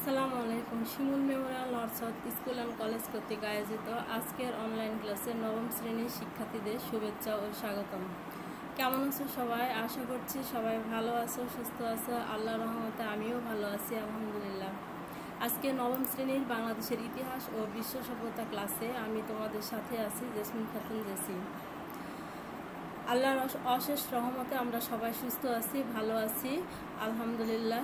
আসসালামু আলাইকুম। Shimul memorial north school and college কর্তৃক আয়োজিত আজকের অনলাইন ক্লাসে নবম শ্রেণীর শিক্ষার্থীদের শুভেচ্ছা ও স্বাগতম। কেমন আছো সবাই? আশা করছি সবাই ভালো আছো, সুস্থ আছো। আল্লাহর রহমতে আমিও ভালো আছি, আলহামদুলিল্লাহ। আজকে নবম শ্রেণীর বাংলাদেশের ইতিহাস ও বিশ্ব সভ্যতা ক্লাসে আমি তোমাদের সাথে আছি, জেসমিন খাতুন জেসি। আল্লাহর অশেষ রহমতে আমরা সবাই সুস্থ আছি, ভালো আছি, আলহামদুলিল্লাহ।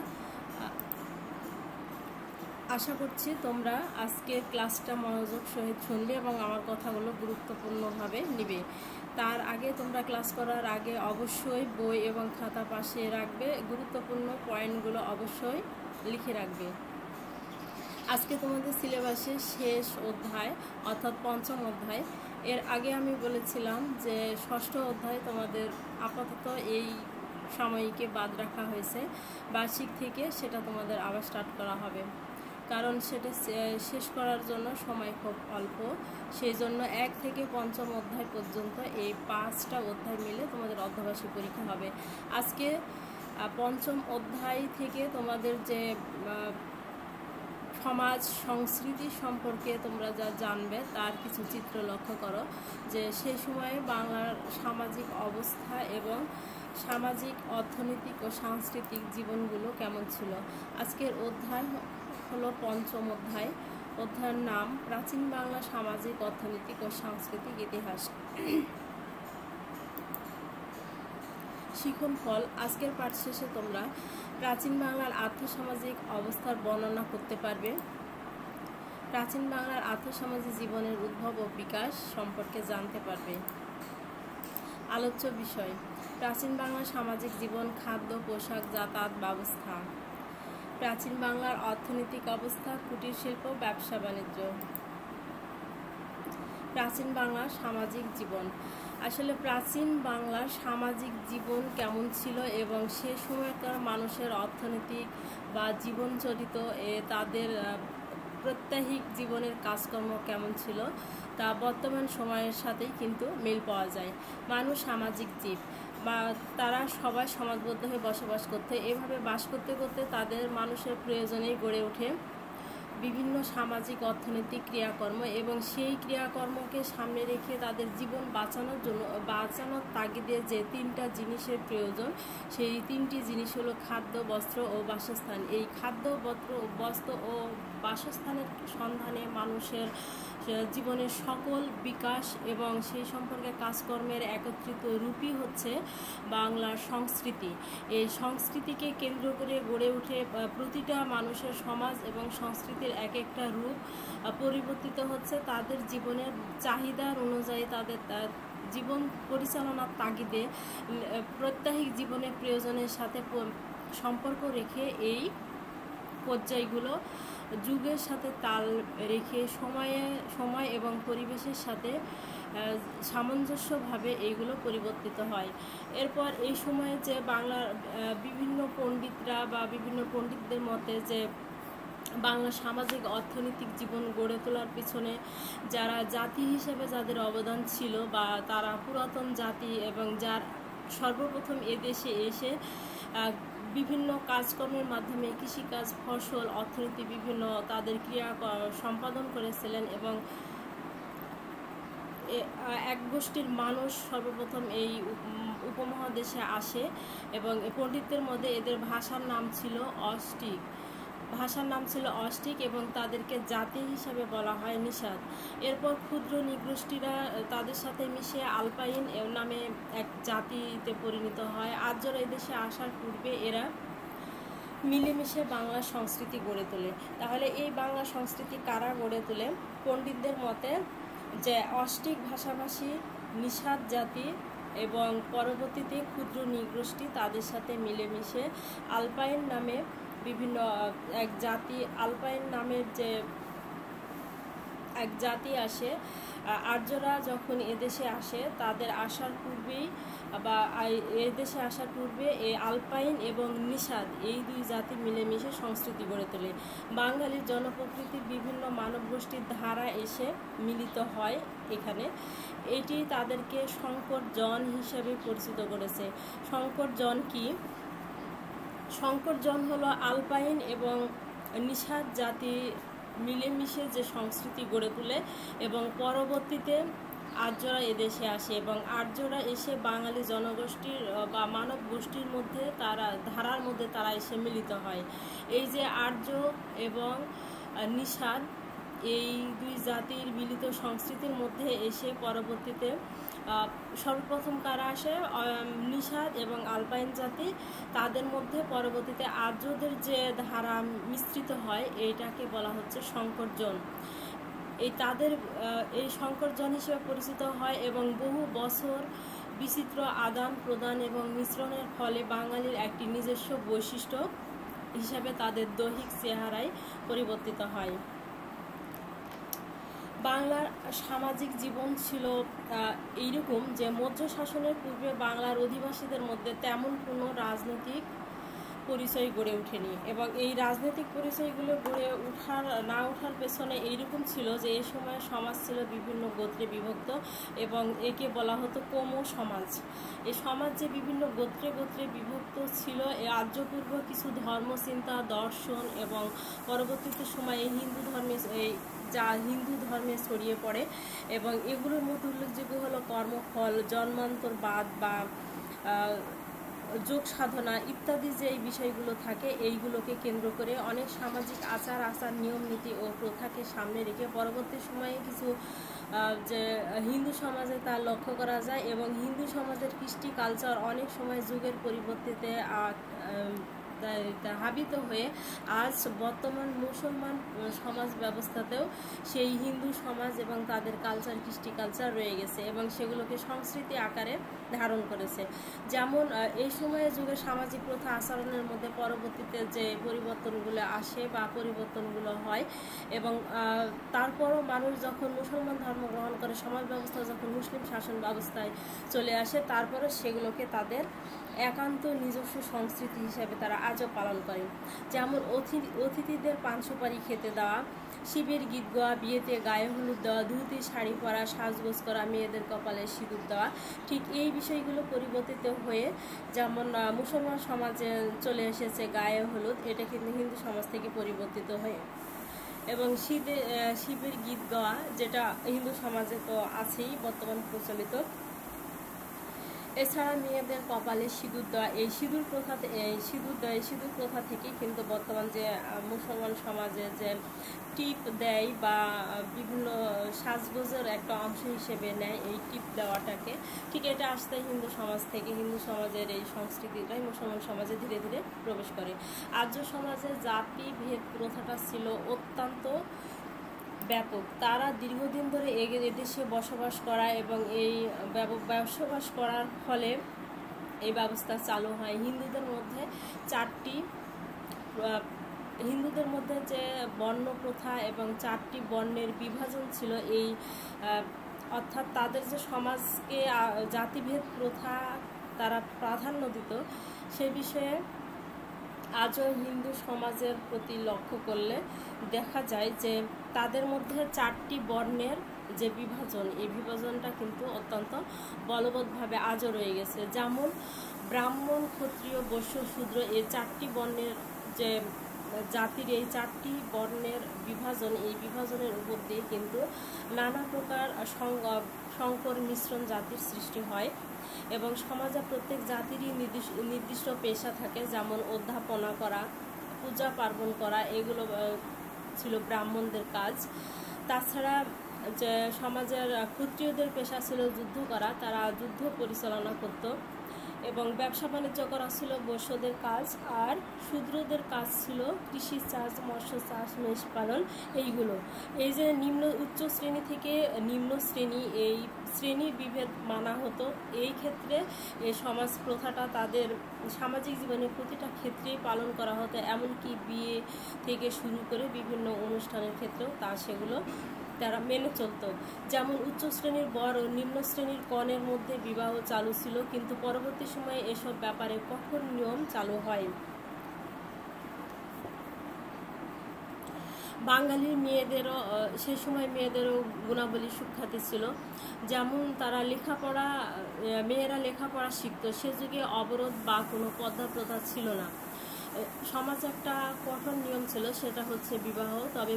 আশা করছি তোমরা আজকে ক্লাসটা মনোযোগ সহিত শুনবে এবং আমার কথাগুলো গুরুত্বপূর্ণভাবে নিবে। তার আগে তোমরা ক্লাস করার আগে অবশ্যই বই এবং খাতা পাশে রাখবে, গুরুত্বপূর্ণ পয়েন্টগুলো অবশ্যই লিখে রাখবে। আজকে তোমাদের সিলেবাসে শেষ অধ্যায় অর্থাৎ পঞ্চম অধ্যায়। এর আগে আমি বলেছিলাম যে ষষ্ঠ অধ্যায় তোমাদের আপাতত এই সাময়িকে বাদ রাখা হয়েছে, বার্ষিক থেকে সেটা তোমাদের আবার স্টার্ট করা হবে, কারণ সেটা শেষ করার জন্য সময় খুব অল্প। সেই জন্য 1 থেকে পঞ্চম অধ্যায় পর্যন্ত এই 5টা অধ্যায় মিলে তোমাদের অর্ধবার্ষিক পরীক্ষা হবে। আজকে পঞ্চম অধ্যায় থেকে তোমাদের যে সমাজ সংস্কৃতি সম্পর্কে তোমরা যা জানবে তার কিছু চিত্র লক্ষ্য করো, যে সেই সময়ে বাংলার সামাজিক অবস্থা এবং সামাজিক, অর্থনৈতিক ও সাংস্কৃতিক জীবনগুলো কেমন ছিল। আজকের অধ্যায় হলো পঞ্চম অধ্যায়। অধ্যায়ের নাম প্রাচীন বাংলা সামাজিক, অর্থনৈতিক ও সাংস্কৃতিক ইতিহাস। শিখন ফল। আজকের পাঠ শেষে তোমরা প্রাচীন বাংলার আর্থসামাজিক অবস্থার বর্ণনা করতে পারবে, প্রাচীন বাংলার আর্থসামাজিক জীবনের উদ্ভব ও বিকাশ সম্পর্কে জানতে পারবে। আলোচ্য বিষয়: প্রাচীন বাংলার সামাজিক জীবন, খাদ্য, পোশাক, যাতায়াত ব্যবস্থা। প্রাচীন বাংলার অর্থনৈতিক অবস্থা, কুটির শিল্প, ব্যবসা বাণিজ্য। প্রাচীন বাংলার সামাজিক জীবন। আসলে প্রাচীন বাংলার সামাজিক জীবন কেমন ছিল এবং সে সময়কার মানুষের অর্থনৈতিক বা জীবনচরিত তাদের প্রত্যাহিক জীবনের কাজকর্ম কেমন ছিল তা বর্তমান সময়ের সাথেই কিন্তু মিল পাওয়া যায়। মানুষ সামাজিক জীব, বা তারা সবাই সমাজবদ্ধ হয়ে বসবাস করতে, এভাবে বাস করতে করতে তাদের মানুষের প্রয়োজনেই গড়ে ওঠে বিভিন্ন সামাজিক অর্থনৈতিক ক্রিয়াকর্ম, এবং সেই ক্রিয়াকর্মকে সামনে রেখে তাদের জীবন বাঁচানোর তাগিদে যে 3টা জিনিসের প্রয়োজন, সেই 3টি জিনিস হলো খাদ্য, বস্ত্র ও বাসস্থান। এই খাদ্য, বস্ত্র ও বাসস্থানের সন্ধানে মানুষের জীবনের সকল বিকাশ এবং সেই সম্পর্কে কাজকর্মের একত্রিত রূপই হচ্ছে বাংলার সংস্কৃতি। এই সংস্কৃতিকে কেন্দ্র করে গড়ে ওঠে প্রতিটা মানুষের সমাজ এবং সংস্কৃতির এক একটা রূপ পরিবর্তিত হচ্ছে তাদের জীবনের চাহিদার অনুযায়ী, তাদের জীবন পরিচালনার তাগিদে প্রত্যাহিক জীবনের প্রয়োজনের সাথে সম্পর্ক রেখে এই পর্যায়গুলো যুগের সাথে তাল রেখে সময় এবং পরিবেশের সাথে সামঞ্জস্যভাবে এইগুলো পরিবর্তিত হয়। এরপর এই সময়ে যে বাংলার বিভিন্ন পণ্ডিতরা বা বিভিন্ন পণ্ডিতদের মতে যে বাংলা সামাজিক অর্থনৈতিক জীবন গড়ে তোলার পিছনে যারা জাতি হিসেবে যাদের অবদান ছিল, বা তারা পুরাতন জাতি এবং যার সর্বপ্রথম এদেশে এসে বিভিন্ন কাজকর্মের মাধ্যমে কৃষিকাজ, ফসল, অর্থনীতি বিভিন্ন তাদের ক্রিয়া সম্পাদন করেছিলেন, এবং এক গোষ্ঠীর মানুষ সর্বপ্রথম এই উপমহাদেশে আসে, এবং পণ্ডিতদের মধ্যে এদের ভাষার নাম ছিল অষ্টিক, এবং তাদেরকে জাতি হিসাবে বলা হয় নিষাদ। এরপর ক্ষুদ্র নৃগোষ্ঠীরা তাদের সাথে মিশে আলপাইন নামে এক জাতিতে পরিণত হয়। আর্যরা এদেশে আসার পূর্বে এরা মিলেমিশে বাংলা সংস্কৃতি গড়ে তোলে। তাহলে এই বাংলা সংস্কৃতি কারা গড়ে তোলে? পণ্ডিতদের মতে যে অষ্টিক ভাষাভাষী নিষাদ জাতি এবং পরবর্তীতে ক্ষুদ্র নৃগোষ্ঠী তাদের সাথে মিলেমিশে আলপাইন নামে বিভিন্ন আলপাইন নামের যে এক জাতি আসে। আর্যরা যখন এদেশে আসে, তাদের আসার পূর্বেই বা এদেশে আসার পূর্বে এই আলপাইন এবং নিষাদ এই 2 জাতি মিলেমিশে সংস্কৃতি গড়ে তোলে। বাঙালির জনপ্রকৃতির বিভিন্ন মানব গোষ্ঠীর ধারা এসে মিলিত হয় এখানে। এটি তাদেরকে শঙ্কর জন হিসেবে পরিচিত করেছে। শঙ্কর জন কি? শঙ্কর জন হলো আলপাইন এবং নিষাদ জাতি মিলেমিশে যে সংস্কৃতি গড়ে তোলে এবং পরবর্তীতে আর্যরা এদেশে আসে এবং আর্যরা এসে বাঙালি জনগোষ্ঠীর বা মানব গোষ্ঠীর মধ্যে ধারার মধ্যে তারা এসে মিলিত হয়। এই যে আর্য এবং নিষাদ এই দুই জাতির মিলিত সংস্কৃতির মধ্যে এসে পরবর্তীতে সর্বপ্রথম কারা আসে, নিষাদ এবং আলপাইন জাতি, তাদের মধ্যে পরবর্তীতে আর্যদের যে ধারা মিশ্রিত হয় এইটাকে বলা হচ্ছে সংকরজন। এই সংকরজন হিসেবে পরিচিত হয় এবং বহু বছর বিচিত্র আদান প্রদান এবং মিশ্রণের ফলে বাঙালির একটি নিজস্ব বৈশিষ্ট্য হিসাবে তাদের দৈহিক চেহারায় পরিবর্তিত হয়। বাংলার সামাজিক জীবন ছিল এইরকম যে মৌর্য শাসনের পূর্বে বাংলার অধিবাসীদের মধ্যে তেমন কোনো রাজনৈতিক পরিচয় গড়ে ওঠেনি এবং এই রাজনৈতিক পরিচয়গুলো গড়ে ওঠার পেছনে এইরকম ছিল যে এই সময় সমাজ ছিল বিভিন্ন গোত্রে বিভক্ত এবং একে বলা হতো কোম সমাজ। এই সমাজ যে বিভিন্ন গোত্রে গোত্রে বিভক্ত ছিল, এই আর্যপূর্ব কিছু ধর্মচিন্তা, দর্শন এবং পরবর্তীতে সময়ে হিন্দু ধর্মে ছড়িয়ে পড়ে এবং এগুলোর মধ্যে উল্লেখযোগ্য হলো কর্মফল, জন্মান্তরবাদ বা যোগ সাধনা ইত্যাদি যে এই বিষয়গুলো থাকে, এইগুলোকে কেন্দ্র করে অনেক সামাজিক আচার নিয়ম নীতি ও প্রথাকে সামনে রেখে পরবর্তী সময়ে কিছু যে হিন্দু সমাজে তা লক্ষ্য করা যায় এবং হিন্দু সমাজের কৃষ্টি কালচার অনেক সময় যুগের পরিবর্তিতে হাবিত হয়ে আজ বর্তমান মুসলমান সমাজ ব্যবস্থাতেও সেই হিন্দু সমাজ এবং তাদের কৃষ্টি কালচার রয়ে গেছে এবং সেগুলোকে সংস্কৃতি আকারে ধারণ করেছে। যেমন এই সময়ে যুগের সামাজিক প্রথা আচরণের মধ্যে পরবর্তীতে যে পরিবর্তনগুলো আসে বা পরিবর্তনগুলো হয় এবং তারপরও মানুষ যখন মুসলমান ধর্ম গ্রহণ করে, সমাজ ব্যবস্থা যখন মুসলিম শাসন ব্যবস্থায় চলে আসে, তারপরে সেগুলোকে তাদের একান্ত নিজস্ব সংস্কৃতি হিসেবে তারা আজও পালন করে। যেমন অতিথিদের পান সুপারি খেতে দেওয়া, শিবের গীত গাওয়া, বিয়েতে গায়ে হলুদ দেওয়া, ধুতি শাড়ি পরা, সাজগোজ করা, মেয়েদের কপালে সিঁদুর দেওয়া, ঠিক এই বিষয়গুলো পরিবর্তিত হয়ে যেমন মুসলমান সমাজে চলে এসেছে গায়ে হলুদ, এটা কিন্তু হিন্দু সমাজ থেকে পরিবর্তিত হয়ে এবং শিবের গীত গাওয়া যেটা হিন্দু সমাজে তো আছেই বর্তমান প্রচলিত। এছাড়া মেয়েদের কপালে সিঁদুর দেওয়া, এই সিঁদুর প্রথা থেকেই কিন্তু বর্তমান যে মুসলমান সমাজে যে টিপ দেয় বা বিভিন্ন সাজগোজের একটা অংশ হিসেবে নেয় এই টিপ দেওয়াটাকে, ঠিক এটা আসতে হিন্দু সমাজ থেকে। হিন্দু সমাজের এই সংস্কৃতিটাই মুসলমান সমাজে ধীরে ধীরে প্রবেশ করে। আর্য সমাজে জাতি ভেদ প্রথাটা ছিল অত্যন্ত ব্যাপক। তারা দীর্ঘদিন ধরে এদেশে বসবাস করা এবং এই বসবাস করার ফলে এই ব্যবস্থা চালু হয়। হিন্দুদের মধ্যে যে বর্ণ প্রথা এবং 4টি বর্ণের বিভাজন ছিল, এই অর্থাৎ তাদের যে সমাজকে জাতিভেদ প্রথা তারা প্রাধান্য দিত, সে বিষয়ে আজও হিন্দু সমাজের প্রতি লক্ষ্য করলে দেখা যায় যে তাদের মধ্যে 4টি বর্ণের যে বিভাজন, এই বিভাজনটা কিন্তু অত্যন্ত বলবৎভাবে আজও রয়ে গেছে। যেমন ব্রাহ্মণ, ক্ষত্রিয়, বৈশ্য, শূদ্র, এই 4টি বর্ণের যে জাতির এই 4টি বর্ণের বিভাজন, এই বিভাজনের উপর দিয়ে কিন্তু নানা প্রকার সংকর মিশ্রণ জাতির সৃষ্টি হয় এবং সমাজে প্রত্যেক জাতিরই নির্দিষ্ট পেশা থাকে, যেমন অধ্যাপনা করা, পূজা পার্বণ করা, এগুলো ছিল ব্রাহ্মণদের কাজ। তাছাড়া যে সমাজের ক্ষত্রিয়দের পেশা ছিল যুদ্ধ করা, তারা যুদ্ধ পরিচালনা করত এবং ব্যবসা বাণিজ্য করা ছিল বৈশ্যদের কাজ, আর শূদ্রদের কাজ ছিল কৃষি চাষ, মৎস্য চাষ, মেষ পালন, এইগুলো। এই যে উচ্চ শ্রেণী থেকে নিম্ন শ্রেণী, এই শ্রেণীর বিভেদ মানা হতো। এই ক্ষেত্রে এই সমাজ প্রথাটা তাদের সামাজিক জীবনের প্রতিটা ক্ষেত্রেই পালন করা হতো, এমনকি বিয়ে থেকে শুরু করে বিভিন্ন অনুষ্ঠানের ক্ষেত্রেও সেগুলো তারা মেনে চলত। যেমন উচ্চ শ্রেণীর বর ও নিম্ন শ্রেণীর কনের মধ্যে বিবাহ চালু ছিল, কিন্তু পরবর্তী সময়ে এসব ব্যাপারে কঠোর নিয়ম চালু হয়। বাঙালির সেই সময় মেয়েদেরও গুণাবলী সুখ্যাতি ছিল। যেমন মেয়েরা লেখাপড়া শিখত। সে যুগে অবরোধ বা কোনো পর্দা প্রথা ছিল না। সমাজে একটা কঠোর নিয়ম ছিল, সেটা হচ্ছে বিবাহ। তবে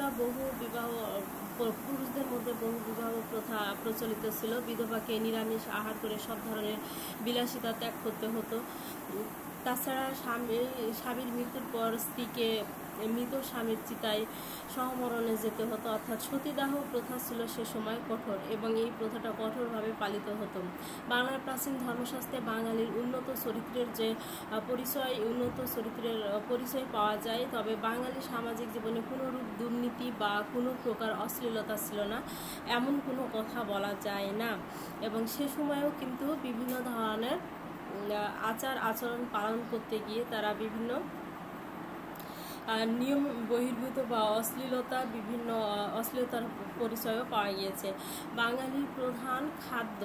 পুরুষদের মধ্যে বহু বিবাহ প্রথা প্রচলিত ছিল। বিধবাকে নিরামিষ আহার করে সব ধরনের বিলাসিতা ত্যাগ করতে হতো। তাছাড়া স্বামীর মৃত্যুর পর স্ত্রীকে মৃত স্বামীর চিতায় সহমরণে যেতে হতো, অর্থাৎ সতীদাহ প্রথা ছিল সে সময় কঠোর, এবং এই প্রথাটা কঠোরভাবে পালিত হতো। বাংলার প্রাচীন ধর্মশাস্ত্রে বাঙালির উন্নত চরিত্রের পরিচয় পাওয়া যায়। তবে বাঙালি সামাজিক জীবনে কোনো রূপ দুর্নীতি বা কোনো প্রকার অশ্লীলতা ছিল না, এমন কোনো কথা বলা যায় না। এবং সে সময়েও কিন্তু বিভিন্ন ধরনের আচার আচরণ পালন করতে গিয়ে তারা বিভিন্ন নিয়ম বহির্ভূত বা অশ্লীলতার পরিচয়ও পাওয়া গিয়েছে। বাঙালির প্রধান খাদ্য,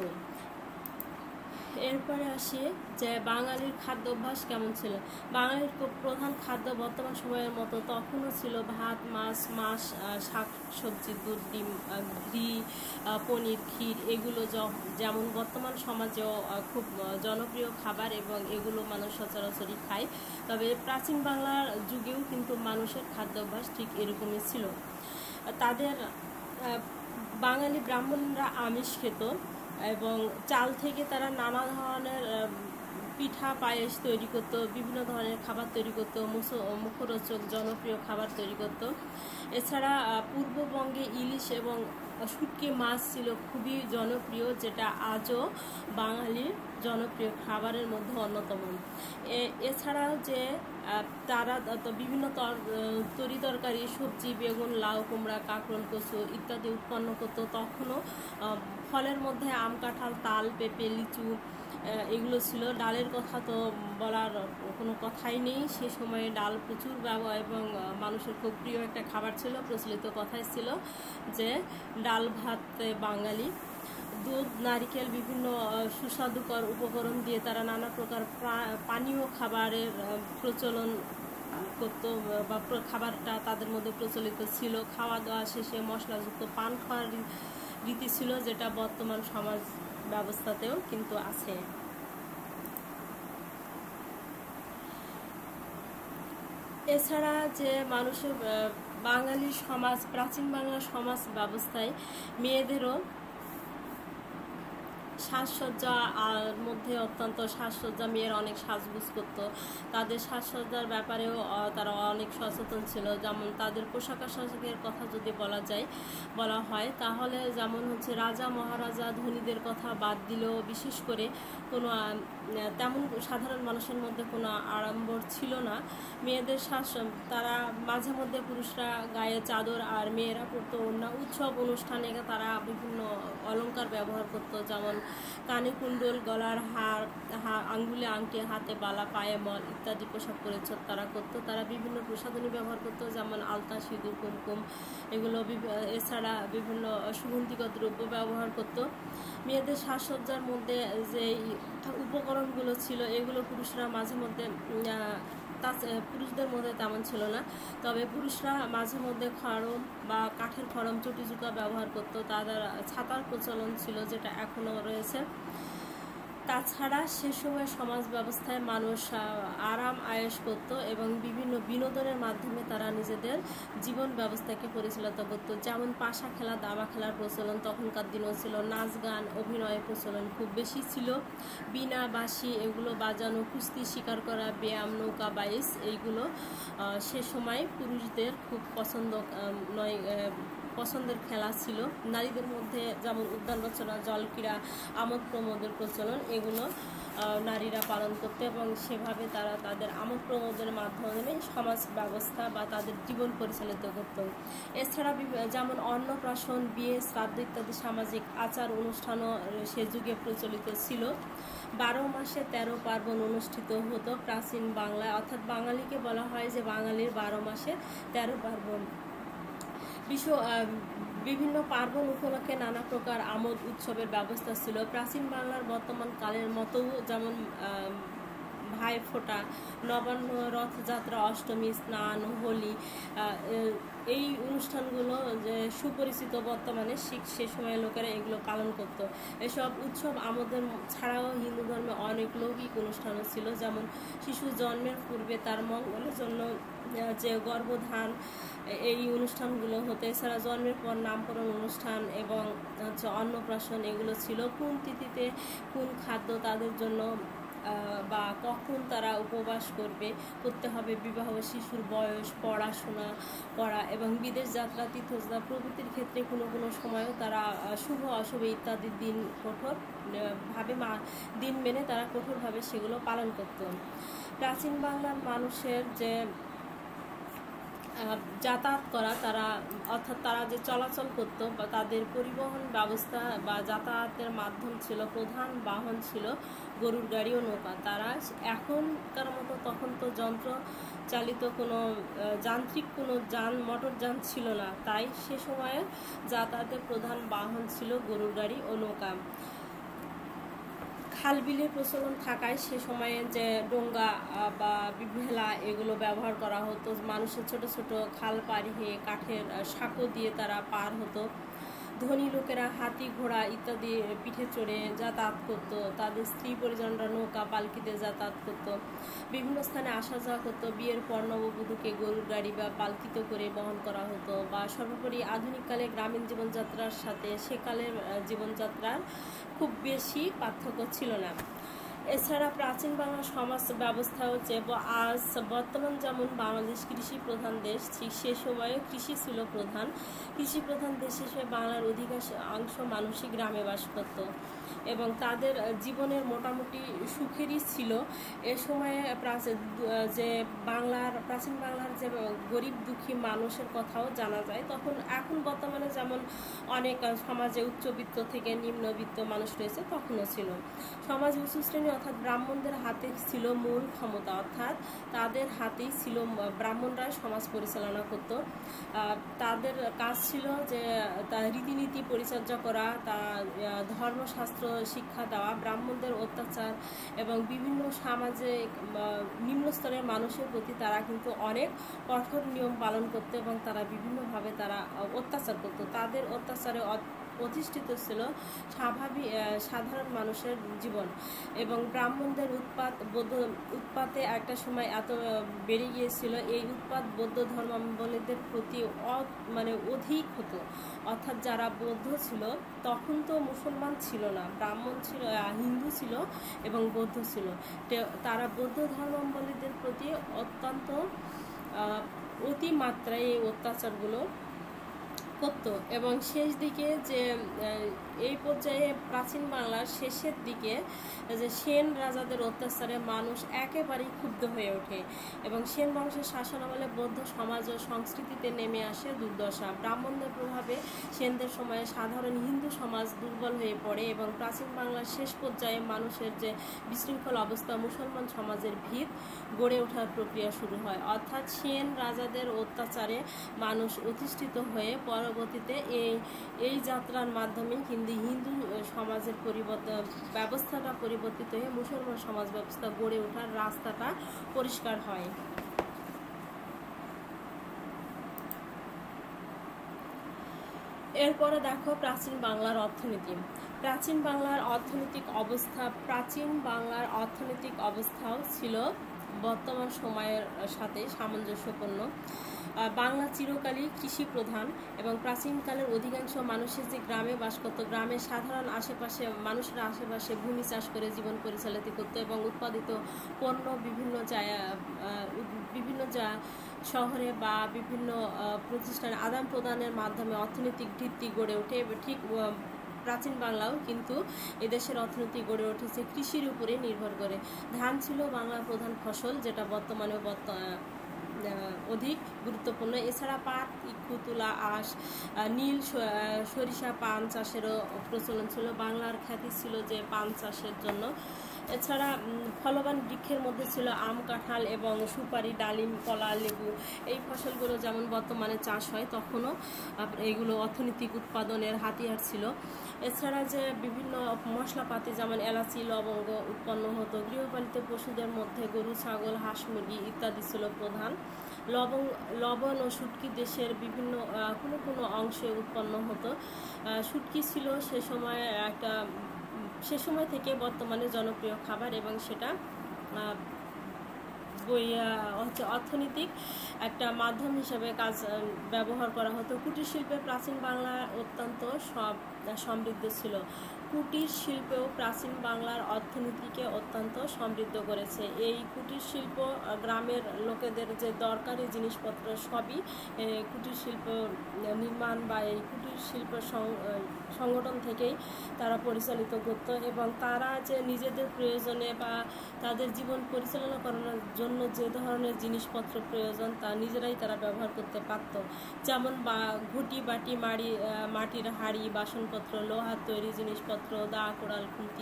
এরপরে আসি যে বাঙালির খাদ্যাভ্যাস কেমন ছিল। বাঙালির প্রধান খাদ্য বর্তমান সময়ের মতো তখনও ছিল ভাত, মাছ, শাক সবজি, দুধ, ডিম, ঘি, পনির, ক্ষীর। এগুলো যেমন বর্তমান সমাজেও খুব জনপ্রিয় খাবার, এবং এগুলো মানুষ সচরাচরই খায়। তবে প্রাচীন বাংলার যুগেও কিন্তু মানুষের খাদ্যাভ্যাস ঠিক এরকমই ছিল। তাদের বাঙালি ব্রাহ্মণরা আমিষ খেত, এবং চাল থেকে তারা নানা ধরনের পিঠা, পায়েস তৈরি করতো, বিভিন্ন ধরনের খাবার তৈরি করতো, মুখরোচক জনপ্রিয় খাবার তৈরি করতো। এছাড়া পূর্ববঙ্গে ইলিশ এবং শুটকি মাছ ছিল খুবই জনপ্রিয়, যেটা আজও বাঙালির জনপ্রিয় খাবারের মধ্যে অন্যতম। এছাড়াও যে তারা বিভিন্ন তরকারি, সবজি, বেগুন, লাউ, কুমড়া, কাঁকরোল, কচু ইত্যাদি উৎপন্ন করতো। তখনও ফলের মধ্যে আম, কাঁঠাল, তাল, পেঁপে, লিচু এগুলো ছিল। ডালের কথা তো বলার কোনো কথাই নেই, সে সময়ে ডাল প্রচুর ব্যবহার এবং মানুষের খুব প্রিয় একটা খাবার ছিল। প্রচলিত কথাই ছিল যে ডাল ভাত বাঙালি। দুধ, নারিকেল, বিভিন্ন সুস্বাদুকর উপকরণ দিয়ে তারা নানা প্রকার পানীয় খাবারের প্রচলন করতো, বা খাবারটা তাদের মধ্যে প্রচলিত ছিল। খাওয়া দাওয়া শেষে মশলাযুক্ত পান খাওয়ার রীতি ছিল, যেটা বর্তমান সমাজ ব্যবস্থাতেও কিন্তু আছে। এছাড়া যে মানুষের বাঙালি সমাজ, প্রাচীন বাংলার সমাজ ব্যবস্থায় মেয়েদেরও সাজসজ্জার মধ্যে অত্যন্ত সাজসজ্জা, মেয়েরা অনেক সাজগুজ করতো। তাদের সাজসজ্জার ব্যাপারেও তারা অনেক সচেতন ছিল। যেমন তাদের পোশাক আশাকের কথা যদি বলা হয়, তাহলে যেমন হচ্ছে রাজা মহারাজা ধনীদের কথা বাদ দিলেও বিশেষ করে কোনো তেমন সাধারণ মানুষের মধ্যে কোনো আড়ম্বর ছিল না। মেয়েদের তারা মাঝে মধ্যে পুরুষরা গায়ে চাদর আর মেয়েরা পরতো ওড়না। উৎসব অনুষ্ঠানে তারা বিভিন্ন অলংকার ব্যবহার করতো, যেমন কানে কুণ্ডল, গলার হার, আঙ্গুলে আংটি, হাতে বালা, পায়ে মল ইত্যাদি পোশাক পরিচ্ছদ তারা করতো। তারা বিভিন্ন প্রসাধনী ব্যবহার করতো, যেমন আলতা, সিঁদুর, কুমকুম এগুলো। এছাড়া বিভিন্ন সুগন্ধিকর দ্রব্য ব্যবহার করতো। মেয়েদের সাজসজ্জার মধ্যে যে উপকরণগুলো ছিল, এগুলো পুরুষরা মাঝে মধ্যে পুরুষদের মধ্যে তেমন ছিল না। তবে পুরুষরা মাঝে মধ্যে খড়ম বা কাঠের খড়ম, চটি জুতা ব্যবহার করতো। তাদের ছাতার প্রচলন ছিল, যেটা এখনও রয়েছে। তাছাড়া সে সময় সমাজ ব্যবস্থায় মানুষ আরাম আয়েশ করত এবং বিভিন্ন বিনোদনের মাধ্যমে তারা নিজেদের জীবন ব্যবস্থাকে পরিচালিত করত। যেমন পাশা খেলা, দাবা খেলার প্রচলন তখনকার দিনেও ছিল। নাচ গান, অভিনয়ের প্রচলন খুব বেশি ছিল। বীণা, বাঁশি এগুলো বাজানো, কুস্তি, শিকার করা, ব্যায়াম, নৌকা বাইচ এইগুলো সে সময় পুরুষদের খুব পছন্দের খেলা ছিল। নারীদের মধ্যে যেমন উদ্যান রচনা, জল ক্রীড়া, আমোদ প্রমোদের প্রচলন এগুলো নারীরা পালন করতে, এবং সেভাবে তারা তাদের আমোদ প্রমোদের মাধ্যমে সমাজ ব্যবস্থা বা তাদের জীবন পরিচালিত করত। এছাড়া যেমন অন্নপ্রাশন, বিয়ে, শ্রাদ্ধ ইত্যাদি সামাজিক আচার অনুষ্ঠানও সে যুগে প্রচলিত ছিল। 12 মাসে 13 পার্বণ অনুষ্ঠিত হতো প্রাচীন বাংলায়, অর্থাৎ বাঙালিকে বলা হয় যে বাঙালির 12 মাসে 13 পার্বণ। বিভিন্ন পার্বণ উপলক্ষে নানা প্রকার আমোদ উৎসবের ব্যবস্থা ছিল। প্রাচীন বাংলার বর্তমান কালের মতো যেমন ভাইফোঁটা, নবান্ন, রথযাত্রা, অষ্টমী, স্নান, হোলি এই অনুষ্ঠানগুলো যে সুপরিচিত বর্তমানে, সে সময়ের লোকেরা এগুলো পালন করত। এসব উৎসব আমাদের ছাড়াও হিন্দু ধর্মে অনেক অনেক লৌকিক অনুষ্ঠানও ছিল, যেমন শিশু জন্মের পূর্বে তার মঙ্গলের জন্য যে গর্ভধান, এই অনুষ্ঠানগুলো হতো। এছাড়া জন্মের পর নামকরণ অনুষ্ঠান এবং হচ্ছে অন্নপ্রাশন, এগুলো ছিল। কোন তিথিতে কোন খাদ্য তাদের জন্য বা কখন তারা উপবাস করতে হবে, বিবাহ, শিশুর বয়স, পড়াশোনা করা এবং বিদেশ যাত্রা, তীর্থযাত্রা প্রভৃতির ক্ষেত্রে কোনো কোনো সময়ও তারা শুভ অশুভ ইত্যাদি দিন দিন মেনে তারা কঠোরভাবে সেগুলো পালন করত। প্রাচীন বাংলার মানুষের যে যাতায়াত করা, তারা যে চলাচল করতো বা তাদের পরিবহন ব্যবস্থা বা যাতায়াতের মাধ্যম ছিল, প্রধান বাহন ছিল গরুর গাড়ি ও নৌকা। তারা এখনকার মতো তখন তো যন্ত্র চালিত কোনো যান্ত্রিক কোনো মোটরযান ছিল না, তাই সে সময়ে যাতায়াতের প্রধান বাহন ছিল গরুর গাড়ি ও নৌকা। খাল বিলের প্রচলন থাকায় সে সময়ে যে ডোঙ্গা বা ভেলা এগুলো ব্যবহার করা হতো। মানুষের ছোট ছোট খাল পাড়ি হয়ে কাঠের সাঁকো দিয়ে তারা পার হতো। ধনী লোকেরা হাতি, ঘোড়া ইত্যাদি পিঠে চড়ে যাতায়াত করতো। তাদের স্ত্রী পরিজনরা নৌকা, পালকিতে যাতায়াত করতো, বিভিন্ন স্থানে আসা যাওয়া করতো। বিয়ের পর নববধূকে গরুর গাড়ি বা পালকিতে করে বহন করা হতো। বা সর্বোপরি আধুনিককালে গ্রামীণ জীবনযাত্রার সাথে সেকালের জীবনযাত্রার খুব বেশি পার্থক্য ছিল না। এছাড়া প্রাচীন বাংলার সমাজ ব্যবস্থা হচ্ছে আজ বর্তমান যেমন বাংলাদেশ কৃষি প্রধান দেশ, ঠিক সে সময়ে কৃষি ছিল প্রধান। কৃষি প্রধান দেশ হিসেবে বাংলার অধিকাংশ মানুষই গ্রামে বাস করত এবং তাদের জীবনের মোটামুটি সুখেরই ছিল। এ সময়ে প্রাচীন বাংলার যে গরিব দুঃখী মানুষের কথাও জানা যায়। এখন বর্তমানে যেমন অনেক সমাজে উচ্চবিত্ত থেকে নিম্নবিত্ত মানুষ রয়েছে, তখনও ছিল। সমাজ উঁচু শ্রেণী অর্থাৎ ব্রাহ্মণদের হাতে ছিল মূল ক্ষমতা, অর্থাৎ তাদের হাতেই ছিল, ব্রাহ্মণরাই সমাজ পরিচালনা করত। তাদের কাজ ছিল যে তার রীতিনীতি পরিচর্যা করা, ধর্মশাস্ত্র শিক্ষা দেওয়া। ব্রাহ্মণদের অত্যাচার এবং বিভিন্ন সামাজিক নিম্ন স্তরের মানুষের প্রতি তারা কিন্তু অনেক কঠোর নিয়ম পালন করতো এবং তারা বিভিন্নভাবে অত্যাচার করতো। তাদের অত্যাচারে অধিষ্ঠিত ছিল সাধারণ মানুষের জীবন। এবং ব্রাহ্মণদের উৎপাতে একটা সময় এত বেড়ে গিয়েছিল, এই উৎপাত বৌদ্ধ ধর্মাবলম্বীদের প্রতি অধিক হতো। অর্থাৎ যারা বৌদ্ধ ছিল, তখন তো মুসলমান ছিল না, ব্রাহ্মণ ছিল, হিন্দু ছিল এবং বৌদ্ধ ছিল। তারা বৌদ্ধ ধর্মাবলম্বীদের প্রতি অত্যন্ত অতিমাত্রায় এই অত্যাচারগুলো করত। এবং শেষ দিকে যে এই পর্যায়ে প্রাচীন বাংলার শেষের দিকে যে সেন রাজাদের অত্যাচারে মানুষ একেবারেই ক্ষুব্ধ হয়ে ওঠে এবং সেন বংশের শাসনামলে বৌদ্ধ সমাজ ও সংস্কৃতিতে নেমে আসে দুর্দশা। ব্রাহ্মণদের প্রভাবে সেনদের সময়ে সাধারণ হিন্দু সমাজ দুর্বল হয়ে পড়ে এবং প্রাচীন বাংলার শেষ পর্যায়ে মানুষের যে বিশৃঙ্খল অবস্থা, মুসলমান সমাজের ভিত গড়ে ওঠার প্রক্রিয়া শুরু হয়। অর্থাৎ সেন রাজাদের অত্যাচারে মানুষ অধিষ্ঠিত হয়ে পরবর্তীতে এই যাত্রার মাধ্যমে হিন্দু সমাজের ব্যবস্থাটা পরিবর্তিত হয়ে মুসলমান সমাজ ব্যবস্থা গড়ে ওঠার রাস্তাটা পরিষ্কার হয়। এরপরে দেখো প্রাচীন বাংলার অর্থনীতি। প্রাচীন বাংলার অর্থনৈতিক অবস্থাও ছিল বর্তমান সময়ের সাথে সামঞ্জস্যপূর্ণ। বাংলা চিরকালই কৃষি প্রধান এবং প্রাচীনকালের অধিকাংশ মানুষের যে গ্রামে বাস করত, গ্রামের সাধারণ মানুষরা আশেপাশে ভূমি চাষ করে জীবন পরিচালিত করত এবং উৎপাদিত পণ্য বিভিন্ন শহরে বা বিভিন্ন প্রতিষ্ঠানে আদান প্রদানের মাধ্যমে অর্থনৈতিক ভিত্তি গড়ে ওঠে। ঠিক প্রাচীন বাংলাও কিন্তু এদেশের অর্থনীতি গড়ে উঠেছে কৃষির উপরে নির্ভর করে। ধান ছিল বাংলার প্রধান ফসল, যেটা বর্তমানে অধিক গুরুত্বপূর্ণ। এছাড়া পাট, ইক্ষু, তুলা, আঁশ, নীল, সরিষা, পান চাষেরও প্রচলন ছিল। বাংলার খ্যাতি ছিল যে পান চাষের জন্য। এছাড়া ফলবান বৃক্ষের মধ্যে ছিল আম, কাঁঠাল এবং সুপারি, ডালিম, কলা, লেবু। এই ফসলগুলো যেমন বর্তমানে চাষ হয়, তখনও এগুলো অর্থনৈতিক উৎপাদনের হাতিয়ার ছিল। এছাড়া যে বিভিন্ন মশলাপাতি যেমন এলাচি, লবঙ্গ উৎপন্ন হতো। গৃহপালিত পশুদের মধ্যে গরু, ছাগল, হাঁস, মুরগি ইত্যাদি ছিল প্রধান। লবণ ও শুটকি দেশের বিভিন্ন কোনো অংশে উৎপন্ন হতো। শুটকি ছিল সে সময় একটা সে সময় থেকে বর্তমানে জনপ্রিয় খাবার, এবং সেটা হচ্ছে অর্থনৈতিক একটা মাধ্যম হিসেবে ব্যবহার করা হতো। কুটির শিল্পে প্রাচীন বাংলা অত্যন্ত সমৃদ্ধ ছিল। কুটির শিল্পেও প্রাচীন বাংলার অর্থনীতিকে অত্যন্ত সমৃদ্ধ করেছে। এই কুটির শিল্প গ্রামের লোকেদের যে দরকারি জিনিসপত্র সবই কুটির শিল্প নির্মাণ বা এই কুটির শিল্প সংগঠন থেকেই তারা পরিচালিত করত, এবং তারা যে নিজেদের প্রয়োজনে বা তাদের জীবন পরিচালনা করানোর জন্য যে ধরনের জিনিসপত্র প্রয়োজন তা নিজেরাই তারা ব্যবহার করতে পারত। যেমন ঘুটি, বাটি, মাটির হাঁড়ি, বাসনপত্র, লোহার তৈরি জিনিসপত্র, দা, কোড়াল, খুন্তি,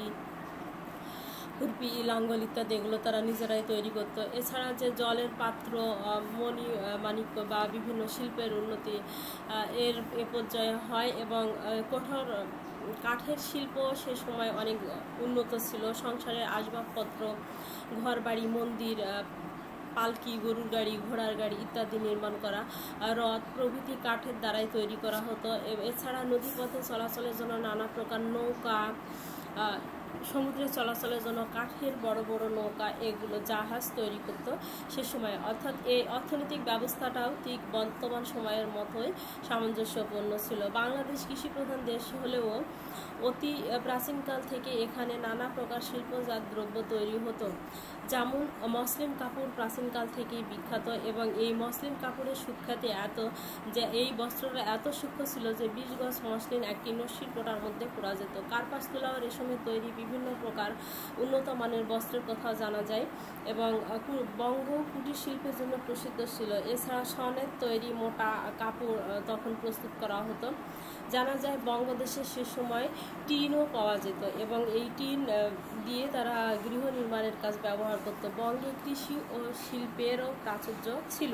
খুরপি, লাঙ্গল ইত্যাদি এগুলো তারা নিজেরাই তৈরি করতো। এছাড়া যে জলের পাত্র, মাণিক্য বা বিভিন্ন শিল্পের উন্নতি এ পর্যায়ে হয়, এবং কঠোর কাঠের শিল্প সে সময় অনেক উন্নত ছিল। সংসারের আসবাবপত্র, ঘরবাড়ি, মন্দির, পালকি, গরুর গাড়ি, ঘোড়ার গাড়ি ইত্যাদি নির্মাণ করা, রথ প্রভৃতি কাঠের দ্বারাই তৈরি করা হতো। এছাড়া নদীপথে চলাচলের জন্য নানা প্রকার নৌকা, সমুদ্রে চলাচলের জন্য কাঠের বড় বড় নৌকা, এগুলো জাহাজ তৈরি করতো সে সময়। অর্থাৎ এই অর্থনৈতিক ব্যবস্থাটাও ঠিক বর্তমান সময়ের মতোই সামঞ্জস্যপূর্ণ ছিল। বাংলাদেশ কৃষিপ্রধান দেশ হলেও অতি প্রাচীনকাল থেকে এখানে নানা প্রকার শিল্পজাত দ্রব্য তৈরি হতো। যেমন মসলিন কাপড় প্রাচীনকাল থেকেই বিখ্যাত, এবং এই মসলিন কাপড়ের সুখ্যাতি এত যে এই বস্ত্রটা এত সূক্ষ্ম ছিল যে 20 গজ মসলিন একটি নস্যির কোটার মধ্যে পরা যেত। কার্পাস তুলা ও রেশমের তৈরি বিভিন্ন প্রকার উন্নত মানের বস্ত্রের কথা জানা যায়, এবং বঙ্গ কুটির শিল্পের জন্য প্রসিদ্ধ ছিল। এছাড়া স্বর্ণের তৈরি মোটা কাপড় তখন প্রস্তুত করা হতো। জানা যায় বঙ্গদেশে সে সময় টিনও পাওয়া যেত, এবং এই টিন দিয়ে তারা গৃহ নির্মাণের কাজ ব্যবহার করত। বঙ্গে কৃষি ও শিল্পেরও প্রাচুর্য ছিল।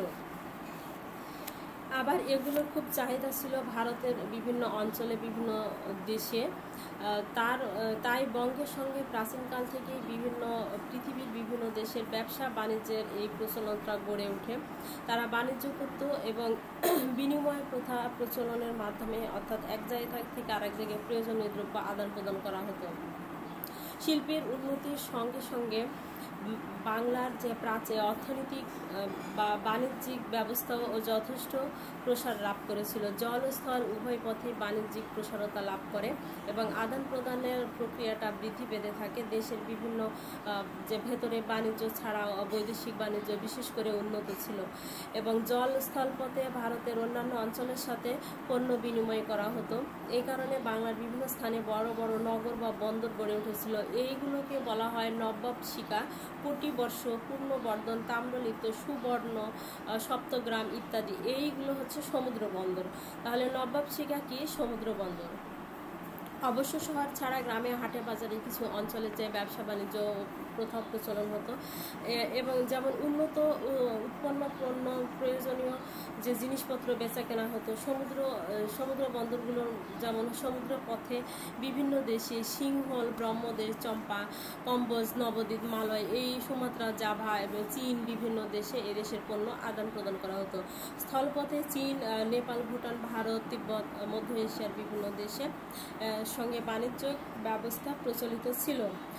আবার এগুলোর খুব চাহিদা ছিল ভারতের বিভিন্ন অঞ্চলে, বিভিন্ন দেশে। তাই বঙ্গের সঙ্গে প্রাচীনকাল থেকেই পৃথিবীর বিভিন্ন দেশের ব্যবসা বাণিজ্যের এই প্রচলনটা গড়ে ওঠে। তারা বাণিজ্য করত, এবং বিনিময় প্রথা প্রচলনের মাধ্যমে, অর্থাৎ এক জায়গা থেকে আরেক জায়গায় প্রয়োজনীয় দ্রব্য আদান প্রদান করা হতো। শিল্পের উন্নতির সঙ্গে সঙ্গে বাংলার যে অর্থনৈতিক বা বাণিজ্যিক ব্যবস্থাও যথেষ্ট প্রসার লাভ করেছিল। জল ও স্থল উভয় পথে বাণিজ্যিক প্রসারতা লাভ করে, এবং আদান প্রদানের প্রক্রিয়াটা বৃদ্ধি পেতে থাকে। দেশের বিভিন্ন যে ভেতরে বাণিজ্য ছাড়াও বৈদেশিক বাণিজ্য বিশেষ করে উন্নত ছিল, এবং জল স্থল পথে ভারতের অন্যান্য অঞ্চলের সাথে পণ্য বিনিময় করা হতো। এই কারণে বাংলার বিভিন্ন স্থানে বড় বড় নগর বা বন্দর গড়ে উঠেছিল। এইগুলোকে বলা হয় নবাব শিকা, কোটিবর্ষ, পূর্ণবর্ধন, তাম্রলিপ্ত, সুবর্ণ, সপ্তগ্রাম ইত্যাদি। এইগুলো হচ্ছে সমুদ্র বন্দর। তাহলে নবাব শিকা কি? সমুদ্র বন্দর। অবশ্য শহর ছাড়া গ্রামে, হাটে, বাজারে কিছু অঞ্চলে যে ব্যবসা বাণিজ্য প্রথা প্রচলন হতো, এবং যেমন উন্নত উৎপন্ন পণ্য, প্রয়োজনীয় যে জিনিসপত্র বেচা কেনা হতো। সমুদ্র বন্দরগুলোর যেমন সমুদ্র পথে বিভিন্ন দেশে সিংহল, ব্রহ্মদেশ, চম্পা, কম্বোজ, নবদ্বীপ, মালয়, এই সুমাত্রা, জাভা এবং চীন বিভিন্ন দেশে এদেশের পণ্য আদান প্রদান করা হতো। স্থলপথে চীন, নেপাল, ভুটান, ভারত, তিব্বত, মধ্য এশিয়ার বিভিন্ন দেশে সঙ্গে বাণিজ্য ব্যবস্থা প্রচলিত ছিল।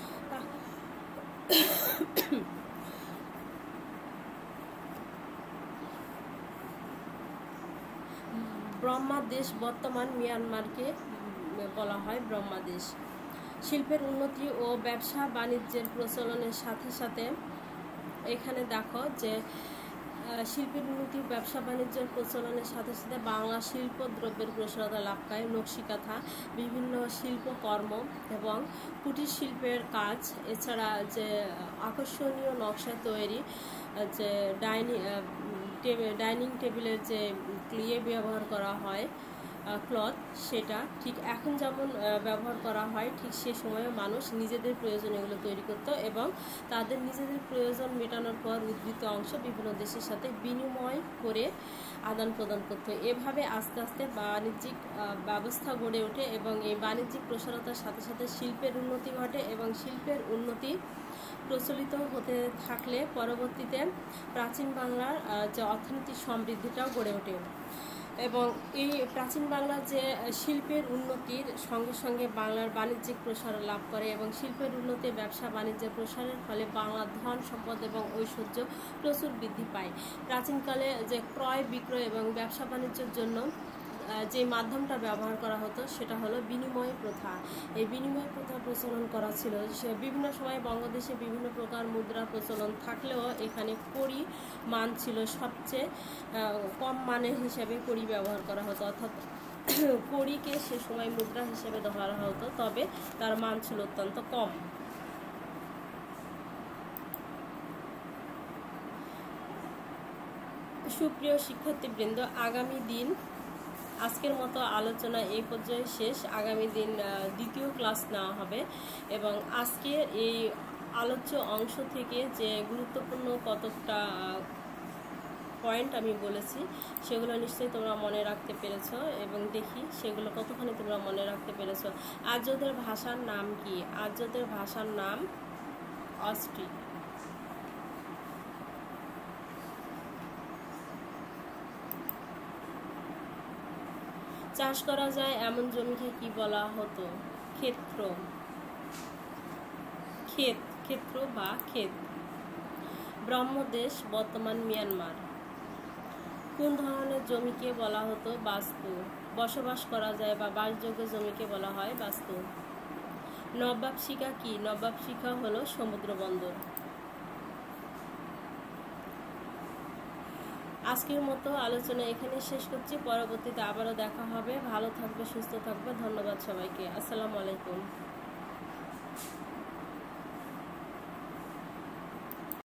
ব্রহ্মাদেশ, বর্তমান মিয়ানমারকে বলা হয় ব্রহ্মাদেশ। শিল্পের উন্নতি ও ব্যবসা বাণিজ্যের প্রচলনের সাথে সাথে এখানে দেখো যে শিল্পের উন্নতি, ব্যবসা বাণিজ্যের প্রচলনের সাথে সাথে বাংলা শিল্প দ্রব্যের প্রসারতা লাভ করে। নকশিকাঁথা, বিভিন্ন শিল্পকর্ম এবং কুটির শিল্পের কাজ, এছাড়া যে আকর্ষণীয় নকশা তৈরি, যে ডাইনিং টেবিলের যে ব্যবহার করা হয় ক্লথ, সেটা ঠিক এখন যেমন ব্যবহার করা হয়, ঠিক সে সময়ে মানুষ নিজেদের প্রয়োজন এগুলো তৈরি করত, এবং তাদের নিজেদের প্রয়োজন মেটানোর পর উদ্বৃত্ত অংশ বিভিন্ন দেশের সাথে বিনিময় করে আদান প্রদান করত। এভাবে আস্তে আস্তে বাণিজ্যিক ব্যবস্থা গড়ে ওঠে, এবং এই বাণিজ্যিক প্রসারতার সাথে সাথে শিল্পের উন্নতি ঘটে, এবং শিল্পের উন্নতি প্রচলিত হতে থাকলে পরবর্তীতে প্রাচীন বাংলার যে অর্থনৈতিক সমৃদ্ধিটাও গড়ে ওঠে। এবং এই প্রাচীন বাংলার যে শিল্পের উন্নতির সঙ্গে সঙ্গে বাংলার বাণিজ্যিক প্রসার লাভ করে এবং শিল্পের উন্নতি ব্যবসা বাণিজ্যের প্রসারের ফলে বাংলার ধন সম্পদ এবং ঐশ্বর্য প্রচুর বৃদ্ধি পায়। প্রাচীনকালে যে ক্রয় বিক্রয় এবং ব্যবসা বাণিজ্যের জন্য যে মাধ্যমটা ব্যবহার করা হতো সেটা হলো বিনিময় প্রথা। এই বিনিময় প্রথা প্রচলন করা ছিল বিভিন্ন সময় বঙ্গদেশে বিভিন্ন প্রকার মুদ্রা প্রচলন থাকলেও এখানে কড়ি মান ছিল সবচেয়ে কম মানের হিসাবে কড়ি ব্যবহার করা হতো, অর্থাৎ কড়িকে সে সময় মুদ্রা হিসেবে ধরা হতো, তবে তার মান ছিল অত্যন্ত কম। সুপ্রিয় শিক্ষার্থীবৃন্দ, আগামী দিন আজকের মতো আলোচনা এই পর্যায়ে শেষ। আগামী দিন দ্বিতীয় ক্লাস নেওয়া হবে এবং আজকের এই আলোচ্য অংশ থেকে যে গুরুত্বপূর্ণ কতকটা পয়েন্ট আমি বলেছি সেগুলো নিশ্চয়ই তোমরা মনে রাখতে পেরেছো এবং দেখি সেগুলো কতখানি তোমরা মনে রাখতে পেরেছো। আর্যদের ভাষার নাম কি? আর্যদের ভাষার নাম অস্ট্রিক। চাষ করা যায় এমন জমিকে কি বলা হতো? ক্ষেত্র। ক্ষেত্র বা ক্ষেত। ব্রহ্মদেশ বর্তমান মিয়ানমার। কোন ধরনের জমিকে বলা হতো? বাস্তু। বসবাস করা যায় বা বাসযোগ্য জমিকে বলা হয় বাস্তু। নবাব শিখা কি? নবাব শিখা হলো সমুদ্র বন্দর। আজকের মতো আলোচনা এখানে শেষ করছি। পরবর্তীতে আবারও দেখা হবে। ভালো থাকবে, সুস্থ থাকবে। ধন্যবাদ সবাইকে। আসসালামু আলাইকুম।